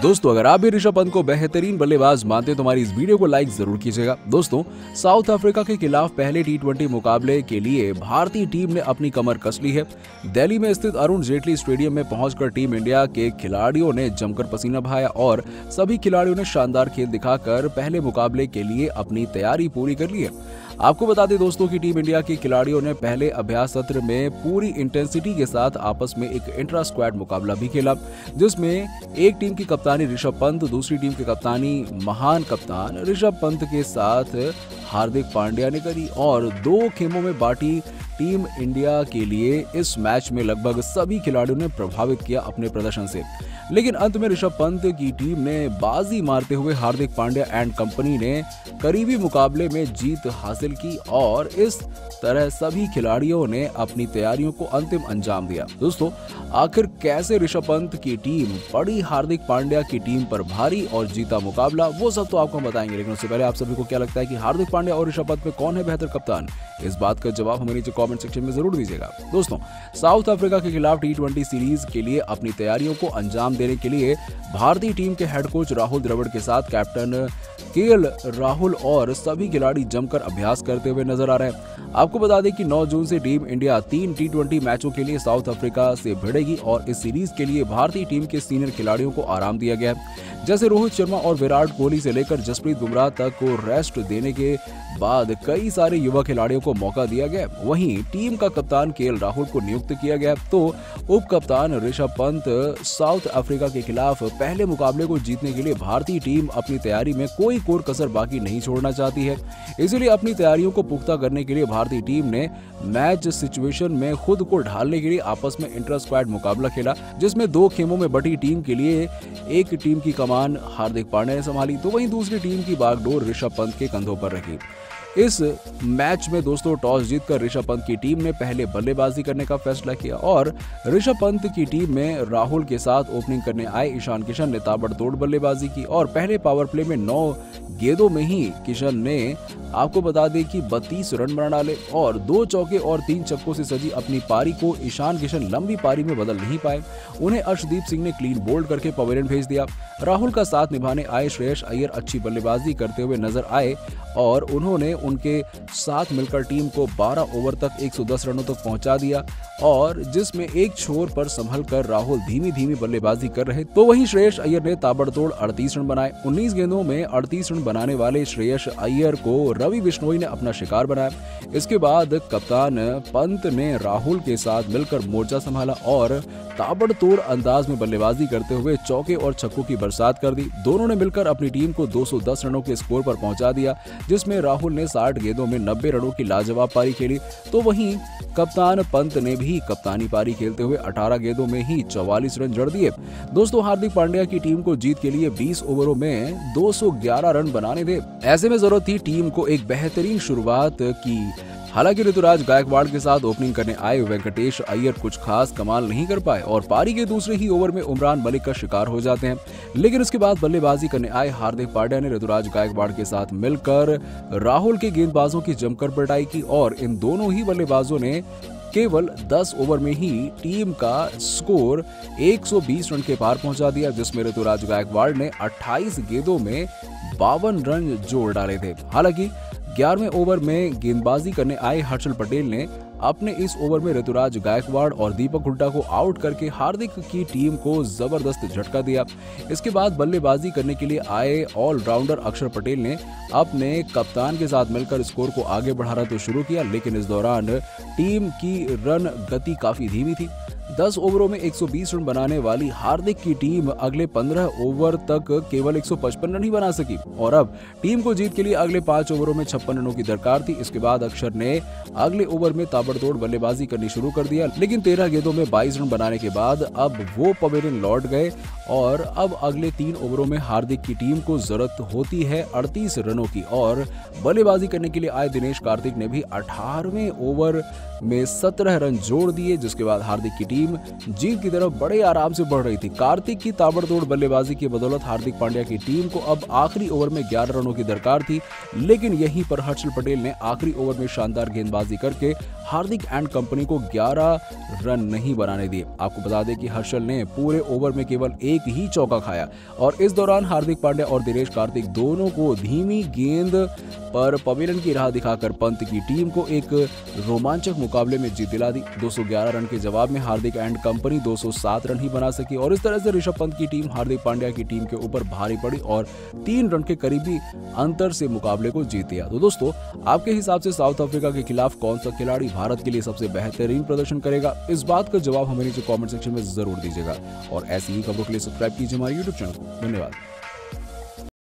दोस्तों अगर आप भी ऋषभ पंत को बेहतरीन बल्लेबाज मानते हैं तो हमारी इस वीडियो को लाइक जरूर कीजिएगा। दोस्तों साउथ अफ्रीका के खिलाफ पहले टी20 मुकाबले के लिए भारतीय टीम ने अपनी कमर कस ली है। दिल्ली में स्थित अरुण जेटली स्टेडियम में पहुंचकर टीम इंडिया के खिलाड़ियों ने जमकर पसीना बहाया और सभी खिलाड़ियों ने शानदार खेल दिखाकर पहले मुकाबले के लिए अपनी तैयारी पूरी कर ली है। आपको बता दें दोस्तों कि टीम इंडिया के खिलाड़ियों ने पहले अभ्यास सत्र में पूरी इंटेंसिटी के साथ आपस में एक इंट्रा स्क्वाड मुकाबला भी खेला, जिसमें एक टीम की कप्तानी ऋषभ पंत, दूसरी टीम की कप्तानी महान कप्तान ऋषभ पंत के साथ हार्दिक पांड्या ने करी और 2 खेमों में बांटी टीम इंडिया के लिए इस मैच में लगभग सभी खिलाड़ियों ने प्रभावित किया अपने प्रदर्शन से। लेकिन अंत में ऋषभ पंत की टीम ने बाजी मारते हुए हार्दिक पांड्या एंड कंपनी ने करीबी मुकाबले में जीत हासिल की और इस तरह सभी खिलाड़ियों ने अपनी तैयारियों को अंतिम अंजाम दिया। दोस्तों आखिर कैसे ऋषभ पंत की टीम पड़ी हार्दिक पांड्या की टीम पर भारी और जीता मुकाबला, वो सब तो आपको बताएंगे, लेकिन उससे पहले आप सभी को क्या लगता है कि हार्दिक पांड्या और ऋषभ पंत में कौन है बेहतर कप्तान? इस बात का जवाब हमें नीचे कमेंट सेक्शन में जरूर दीजिएगा। दोस्तों साउथ अफ्रीका के खिलाफ टी20 सीरीज के लिए अपनी तैयारियों को अंजाम देने के लिए भारतीय टीम के हेड कोच राहुल द्रविड़ के साथ कैप्टन केएल राहुल और सभी खिलाड़ी जमकर अभ्यास करते हुए नजर आ रहे हैं। आपको बता दें कि 9 जून से टीम इंडिया 3 टी20 मैचों के लिए साउथ अफ्रीका से भिड़ेगी और इस सीरीज के लिए भारतीय टीम के सीनियर खिलाड़ियों को आराम दिया गया है। जैसे रोहित शर्मा और विराट कोहली से लेकर जसप्रीत बुमराह तक को रेस्ट देने के बाद कई सारे युवा खिलाड़ियों को मौका दिया गया। वहीं टीम का कप्तान केएल राहुल को नियुक्त किया गया तो उप कप्तान ऋषभ पंत साउथ अफ्रीका के खिलाफ पहले मुकाबले को जीतने के लिए भारतीय टीम अपनी तैयारी में कोई कोर कसर बाकी नहीं छोड़ना चाहती है। इसलिए अपनी तैयारियों को पुख्ता करने के लिए भारतीय टीम ने मैच सिचुएशन में खुद को ढालने के लिए आपस में इंटर स्क्वाड मुकाबला खेला, जिसमें 2 खेमों में बटी टीम के लिए एक टीम की कमान हार्दिक पांड्या ने संभाली तो वहीं दूसरी टीम की बागडोर ऋषभ पंत के कंधों पर रखी। इस मैच में दोस्तों टॉस जीतकर ऋषभ पंत की टीम ने पहले बल्लेबाजी करने का फैसला किया और ऋषभ पंत की टीम में राहुल के साथ ओपनिंग करने आए ईशान किशन ने ताबड़तोड़ बल्लेबाजी की और पहले पावर प्ले में 9 गेंदों में ही किशन ने आपको बता दें कि 32 रन बना डाले और 2 चौके और 3 छक्कों से सजी अपनी पारी को ईशान किशन लंबी पारी में बदल नहीं पाए। उन्हें अर्शदीप सिंह ने क्लीन बोल्ड करके पवेलियन भेज दिया। राहुल का साथ निभाने आए श्रेयस अय्यर अच्छी बल्लेबाजी करते हुए नजर आए और उन्होंने उनके साथ मिलकर टीम को 12 ओवर तक 110 रनों तक पहुंचा दिया और जिसमें एक छोर पर संभल कर राहुल धीमी बल्लेबाजी कर रहे तो वहीं श्रेयस अय्यर ने ताबड़तोड़ 38 रन बनाए। 19 गेंदों में 38 रन बनाने वाले श्रेयस अय्यर को रवि बिश्नोई ने अपना शिकार बनाया। इसके बाद कप्तान पंत ने राहुल के साथ मिलकर मोर्चा संभाला और ताबड़तोड़ अंदाज में बल्लेबाजी करते हुए चौके और छक्कों की बरसात कर दी। दोनों ने मिलकर अपनी टीम को 210 रनों के स्कोर पर पहुंचा दिया, जिसमें राहुल ने 60 गेंदों में 90 रनों की लाजवाब पारी खेली तो वहीं कप्तान पंत ने भी कप्तानी पारी खेलते हुए 18 गेंदों में ही 44 रन जड़ दिए। दोस्तों हार्दिक पांड्या की टीम को जीत के लिए 20 ओवरों में 211 रन बनाने थे। ऐसे में जरूरत थी टीम को एक बेहतरीन शुरुआत की। हालांकि ऋतुराज गायकवाड़ के साथ ओपनिंग करने आए वेंकटेश अय्यर कुछ खास कमाल नहीं कर पाए और पारी के दूसरे ही ओवर में उमरान मलिक का शिकार हो जाते हैं। लेकिन उसके बाद बल्लेबाजी करने आए हार्दिक पांड्या ने ऋतुराज गायकवाड़ के साथ मिलकर राहुल के गेंदबाजों की जमकर पिटाई की और इन दोनों ही बल्लेबाजों ने केवल 10 ओवर में ही टीम का स्कोर 120 रन के पार पहुंचा दिया, जिसमें ऋतुराज गायकवाड़ ने 28 गेंदों में 52 रन जोड़ डाले थे। हालांकि 11वें ओवर में गेंदबाजी करने आए हर्षल पटेल ने अपने इस ओवर में ऋतुराज गायकवाड़ और दीपक हुड्डा को आउट करके हार्दिक की टीम को जबरदस्त झटका दिया। इसके बाद बल्लेबाजी करने के लिए आए ऑलराउंडर अक्षर पटेल ने अपने कप्तान के साथ मिलकर स्कोर को आगे बढ़ाना तो शुरू किया, लेकिन इस दौरान टीम की रन गति काफी धीमी थी। 10 ओवरों में 120 रन बनाने वाली हार्दिक की टीम अगले 15 ओवर तक केवल 155 रन ही बना सकी और अब टीम को जीत के लिए अगले 5 ओवरों में 56 रनों की दरकार थी। इसके बाद अक्षर ने अगले ओवर में ताबड़तोड़ बल्लेबाजी करनी शुरू कर दिया, लेकिन 13 गेंदों में 22 रन बनाने के बाद अब वो पवेलियन लौट गए और अब अगले 3 ओवरों में हार्दिक की टीम को जरूरत होती है 38 रनों की और बल्लेबाजी करने के लिए आए दिनेश कार्तिक ने भी 18वें ओवर में 17 रन जोड़ दिए, जिसके बाद हार्दिक की टीम टीम जीत की तरफ बड़े आराम से बढ़ रही थी। कार्तिक की ताबड़तोड़ बल्लेबाजी की बदौलत हार्दिक पांड्या की टीम को अब आखिरी ओवर में 11 रनों की दरकार थी, लेकिन यहीं पर हर्षल पटेल ने आखिरी ओवर में शानदार गेंदबाजी करके हार्दिक एंड कंपनी को 11 रन नहीं बनाने दिए। आपको बता दें कि हर्षल ने पूरे ओवर में केवल एक ही चौका खाया और इस दौरान हार्दिक पांड्या और दिनेश कार्तिक दोनों को धीमी गेंद पर पवेलियन की राह दिखाकर पंत की टीम को एक रोमांचक मुकाबले में जीत दिला दी। 211 रन के जवाब में हार्दिक एंड कंपनी 207 रन ही बना सकी और इस तरह से ऋषभ पंत की टीम हार्दिक पांड्या की टीम के ऊपर भारी पड़ी और 3 रन के करीबी अंतर से मुकाबले को जीत लिया। तो दोस्तों, आपके हिसाब से साउथ अफ्रीका के खिलाफ कौन सा खिलाड़ी भारत के लिए सबसे बेहतरीन प्रदर्शन करेगा? इस बात का जवाब हमें नीचे कमेंट सेक्शन में जरूर दीजिएगा और ऐसी ही खबरों के लिए सब्सक्राइब कीजिए हमारे यूट्यूब चैनल को। धन्यवाद।